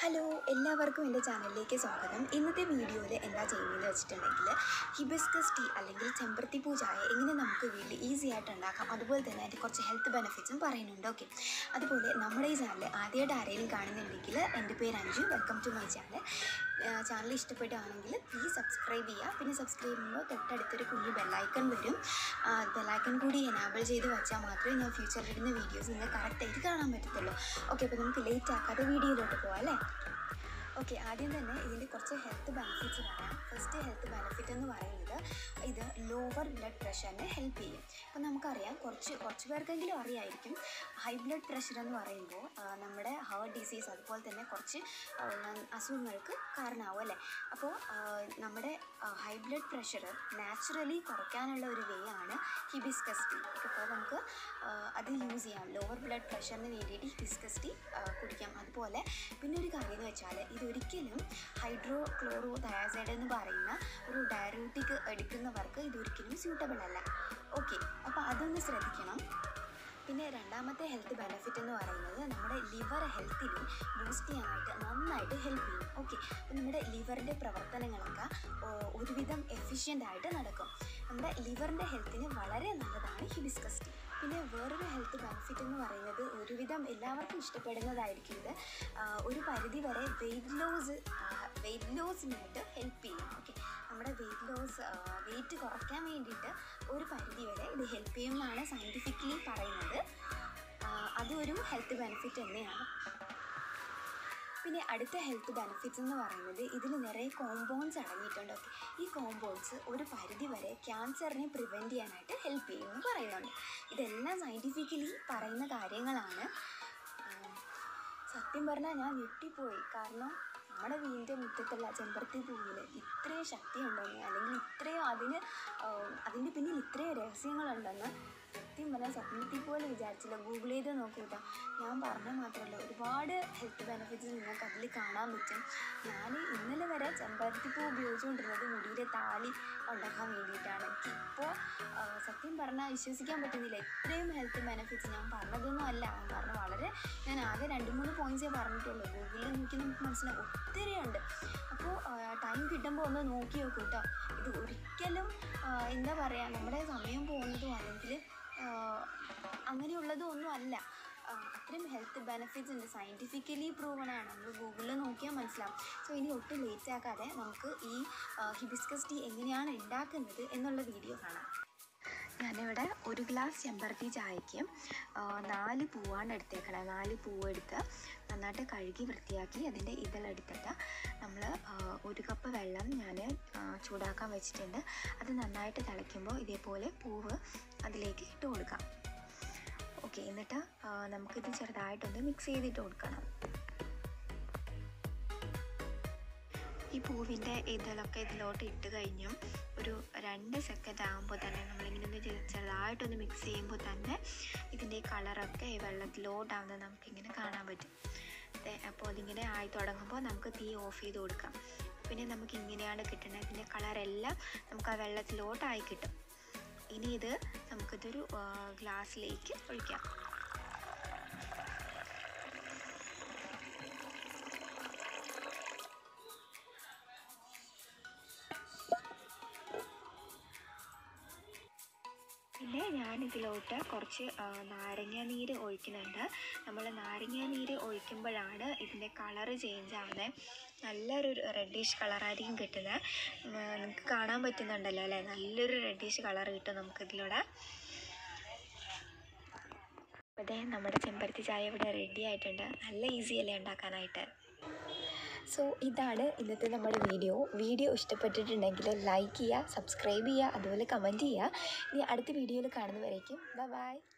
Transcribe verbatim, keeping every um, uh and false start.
Hello, എല്ലാവർക്കും എൻ്റെ ചാനലിലേക്ക് സ്വാഗതം. ഇന്നത്തെ വീഡിയോയിൽ എന്താ ചെയ്യുന്നതെന്ന് വെച്ചിട്ടുണ്ടെങ്കിൽ ഹിബിസ്കസ് ടീ അല്ലെങ്കിൽ ചെമ്പരത്തിപ്പൂ ചായ എങ്ങനെ നമുക്ക് വീട്ടിൽ ഈസി ആയിട്ട് ഉണ്ടാക്കാം, അതുപോലെ തന്നെ അതിൻ്റെ കുറച്ച് ഹെൽത്ത് ബെനിഫിറ്റ്സും പറയുന്നുണ്ട്. ഓക്കെ, അതുപോലെ നമ്മുടെ ഈ ചാനൽ ആദ്യമായിട്ട് ആരെങ്കിലും കാണുന്നുണ്ടെങ്കിൽ എൻ്റെ പേര് Anju, welcome to my channel. Channel ഇഷ്ടപ്പെടുകയാണെങ്കിൽ പ്ലീസ് സബ്സ്ക്രൈബ് ചെയ്യുക. പിന്നെ സബ്സ്ക്രൈബ് ചെയ്യുമ്പോൾ തൊട്ടടുത്തൊരു കുഞ്ഞു ബെല്ലൈക്കൺ വരും. ബെല്ലൈക്കൺ കൂടി എനാബിൾ ചെയ്ത് വെച്ചാൽ മാത്രമേ ഞാൻ ഫ്യൂച്ചറിൽ ഇടുന്ന വീഡിയോസ് നിങ്ങൾക്ക് കറക്റ്റായിട്ട് കാണാൻ പറ്റത്തുള്ളൂ. ഓക്കെ, അപ്പോൾ നമുക്ക് ലേറ്റ് ആക്കാതെ വീഡിയോയിലോട്ട് പോകാം അല്ലേ. ഓക്കെ, ആദ്യം തന്നെ ഇതിൻ്റെ കുറച്ച് ഹെൽത്ത് ബെനിഫിറ്റ്സ് പറയാം. ഫസ്റ്റ് ഹെൽത്ത് ബെനിഫിറ്റ് എന്ന് പറയുന്നത് ഇത് ലോവർ ബ്ലഡ് പ്രഷറിനെ ഹെൽപ്പ് ചെയ്യും. അപ്പോൾ നമുക്കറിയാം, കുറച്ച് കുറച്ച് പേർക്കെങ്കിലും അറിയായിരിക്കും, ഹൈ ബ്ലഡ് പ്രഷർ എന്ന് പറയുമ്പോൾ നമ്മുടെ ഹാർട്ട് ഡിസീസ് അതുപോലെ തന്നെ കുറച്ച് അസുഖങ്ങൾക്ക് കാരണമാവും അല്ലേ. അപ്പോൾ നമ്മുടെ ഹൈ ബ്ലഡ് പ്രഷർ നാച്ചുറലി കുറയ്ക്കാനുള്ള ഒരു വേ ആണ് ഹിബിസ്കസ് ടീ. അപ്പോൾ നമുക്ക് അത് യൂസ് ചെയ്യാം. ലോവർ ബ്ലഡ് പ്രഷറിന് വേണ്ടിയിട്ട് ഹിബിസ്കസ് ടീ കുടിക്കാം. അതുപോലെ പിന്നെ ഒരു കാര്യം എന്ന് വെച്ചാൽ ഇതൊരിക്കലും ഹൈഡ്രോ ക്ലോറോ തയാസൈഡ് എന്ന് പറയുന്ന ഒരു ഡയറൂട്ടിക് എടുക്കുന്നവർക്ക് ഇതൊരിക്കലും സ്യൂട്ടബിൾ അല്ല. ഓക്കെ, അപ്പോൾ അതൊന്ന് ശ്രദ്ധിക്കണം. പിന്നെ രണ്ടാമത്തെ ഹെൽത്ത് ബെനിഫിറ്റ് എന്ന് പറയുന്നത് നമ്മുടെ ലിവർ ഹെൽത്തിനെ ബൂസ്റ്റ് ചെയ്യാനായിട്ട് നന്നായിട്ട് ഹെൽപ്പ് ചെയ്യും. ഓക്കെ, അപ്പോൾ നമ്മുടെ ലിവറിൻ്റെ പ്രവർത്തനങ്ങളൊക്കെ ഒരുവിധം എഫിഷ്യൻ്റ് ആയിട്ട് നടക്കും. നമ്മുടെ ലിവറിൻ്റെ ഹെൽത്തിന് വളരെ നല്ലതാണ് ഹിബിസ്കസ് ടീ. പിന്നെ വേറൊരു ഹെൽത്ത് ബെനിഫിറ്റ് എന്ന് പറയുന്നത് ഒരുവിധം എല്ലാവർക്കും ഇഷ്ടപ്പെടുന്നതായിരിക്കും. ഇത് ഒരു പരിധി വരെ വെയ്റ്റ് ലോസ് വെയ്റ്റ് ലോസിനായിട്ട് ഹെൽപ്പ് ചെയ്യും. ഓക്കെ, നമ്മുടെ വെയ്റ്റ് ലോസ് വെയ്റ്റ് കുറയ്ക്കാൻ വേണ്ടിയിട്ട് ഒരു പരിധി വരെ ഇത് ഹെൽപ്പ് ചെയ്യും എന്നാണ് സയൻറ്റിഫിക്കലി പറയുന്നത്. അതൊരു ഹെൽത്ത് ബെനിഫിറ്റ് തന്നെയാണ്. പിന്നെ അടുത്ത ഹെൽത്ത് ബെനിഫിറ്റ്സ് എന്ന് പറയുന്നത് ഇതിൽ നിറയെ കോമ്പൗണ്ട്സ് അടങ്ങിയിട്ടുണ്ട്. ഓക്കെ, ഈ കോമ്പൗണ്ട്സ് ഒരു പരിധി വരെ ക്യാൻസറിനെ പ്രിവെൻറ്റ് ചെയ്യാനായിട്ട് ഹെൽപ്പ് ചെയ്യുമെന്ന് പറയുന്നുണ്ട്. ഇതെല്ലാം സയൻറ്റിഫിക്കലി പറയുന്ന കാര്യങ്ങളാണ്. സത്യം പറഞ്ഞാൽ ഞാൻ ഞെട്ടിപ്പോയി. കാരണം നമ്മുടെ വീടിൻ്റെ മുറ്റത്തുള്ള ചെമ്പരത്തി പൂവിൽ ഇത്രയും ശക്തി ഉണ്ടെന്ന്, അല്ലെങ്കിൽ ഇത്രയും അതിന് അതിൻ്റെ പിന്നിൽ ഇത്രയും രഹസ്യങ്ങളുണ്ടെന്ന് സത്യം പറഞ്ഞാൽ സ്വപ്നത്തിൽ പോലെ വിചാരിച്ചില്ല. ഗൂഗിൾ ചെയ്ത് നോക്കൂട്ടോ. ഞാൻ പറഞ്ഞാൽ മാത്രമല്ല, ഒരുപാട് ഹെൽത്ത് ബെനിഫിറ്റ്സ് നിങ്ങൾക്ക് അതിൽ കാണാൻ പറ്റും. ഞാൻ ഇന്നലെ വരെ ചെമ്പരത്തിപ്പൂ ഉപയോഗിച്ചുകൊണ്ടിരുന്നത് മുടിയുടെ താളി ഉണ്ടാക്കാൻ വേണ്ടിയിട്ടാണ്. എനിക്കിപ്പോൾ സത്യം പറഞ്ഞാൽ വിശ്വസിക്കാൻ പറ്റുന്നില്ല, ഇത്രയും ഹെൽത്ത് ബെനിഫിറ്റ്സ് ഞാൻ പറഞ്ഞതൊന്നും അല്ല. കാരണം വളരെ ഞാൻ ആകെ രണ്ട് മൂന്ന് പോയിൻറ്റ്സേ പറഞ്ഞിട്ടുള്ളൂ. ഗൂഗിളിൽ നോക്കി നമുക്ക് മനസ്സിലാവും ഒത്തിരി ഉണ്ട്. അപ്പോൾ ടൈം കിട്ടുമ്പോൾ ഒന്ന് നോക്കി നോക്കൂ കേട്ടോ. ഇത് ഒരിക്കലും എന്താ പറയുക, നമ്മുടെ സമയം പോകുന്നതും അല്ലെങ്കിൽ അങ്ങനെയുള്ളതും ഒന്നും അല്ല. അത്രയും ഹെൽത്ത് ബെനിഫിറ്റ്സ് ഉണ്ട്, സയൻറ്റിഫിക്കലി പ്രൂവൺ ആണ്. നമ്മൾ ഗൂഗിളിൽ നോക്കിയാൽ മനസ്സിലാവും. സോ ഇനി ഒട്ടും ലേറ്റ് ആക്കാതെ നമുക്ക് ഈ ഹിബിസ്കസ് ടീ എങ്ങനെയാണ് ഉണ്ടാക്കുന്നത് എന്നുള്ള വീഡിയോ കാണാം. ഞാനിവിടെ ഒരു ഗ്ലാസ് ചെമ്പരത്തി ചായയ്ക്ക് നാല് പൂവാണ് എടുത്തേക്കണം. നാല് പൂവ് എടുത്ത് നന്നായിട്ട് കഴുകി വൃത്തിയാക്കി അതിൻ്റെ ഇതെടുത്തിട്ട് നമ്മൾ ഒരു കപ്പ് വെള്ളം ഞാൻ ചൂടാക്കാൻ വെച്ചിട്ടുണ്ട്. അത് നന്നായിട്ട് തിളയ്ക്കുമ്പോൾ ഇതേപോലെ പൂവ് അതിലേക്ക് ഇട്ട് കൊടുക്കാം. ഓക്കെ, എന്നിട്ട് നമുക്കിത് ചെറുതായിട്ടൊന്ന് മിക്സ് ചെയ്തിട്ട് കൊടുക്കണം. ഈ പൂവിൻ്റെ ഇതിലൊക്കെ ഇതിലോട്ട് ഇട്ട് കഴിഞ്ഞും ഒരു രണ്ട് സെക്കൻഡ് ആകുമ്പോൾ തന്നെ നമ്മളിങ്ങനെ ഒന്ന് ചെറുതായിട്ടൊന്ന് മിക്സ് ചെയ്യുമ്പോൾ തന്നെ ഇതിൻ്റെ കളറൊക്കെ ഈ വെള്ളത്തിലോട്ടാവുന്നത് നമുക്കിങ്ങനെ കാണാൻ പറ്റും. അപ്പോൾ അതിങ്ങനെ ആയി തുടങ്ങുമ്പോൾ നമുക്ക് തീ ഓഫ് ചെയ്ത് കൊടുക്കാം. പിന്നെ നമുക്ക് ഇങ്ങനെയാണ് കിട്ടുന്നത്. ഇതിൻ്റെ കളറെല്ലാം നമുക്ക് ആ വെള്ളത്തിലോട്ടായി കിട്ടും. ഇനി ഇത് നമുക്കിതൊരു ഗ്ലാസ്സിലേക്ക് ഒഴിക്കാം. പിന്നെ ഞാനിതിലോട്ട് കുറച്ച് നാരങ്ങ നീര് ഒഴിക്കുന്നുണ്ട്. നമ്മൾ നാരങ്ങ നീര് ഒഴിക്കുമ്പോഴാണ് ഇതിൻ്റെ കളറ് ചേഞ്ച് ആവുന്നത്. നല്ലൊരു റെഡിഷ് കളറായിരിക്കും കിട്ടുന്നത്. നിങ്ങൾക്ക് കാണാൻ പറ്റുന്നുണ്ടല്ലോ അല്ലേ, നല്ലൊരു റെഡിഷ് കളർ കിട്ടും നമുക്കിതിലൂടെ. അപ്പോൾ ഇതേ നമ്മുടെ ചെമ്പരത്തി ചായ ഇവിടെ റെഡി ആയിട്ടുണ്ട്. നല്ല ഈസി അല്ലേ ഉണ്ടാക്കാനായിട്ട്. സോ ഇതാണ് ഇന്നത്തെ നമ്മുടെ വീഡിയോ. വീഡിയോ ഇഷ്ടപ്പെട്ടിട്ടുണ്ടെങ്കിൽ ലൈക്ക് ചെയ്യുക, സബ്സ്ക്രൈബ് ചെയ്യുക, അതുപോലെ കമൻറ്റ് ചെയ്യുക. ഇനി അടുത്ത വീഡിയോയിൽ കാണുന്നവരേക്കും ബൈ ബൈ.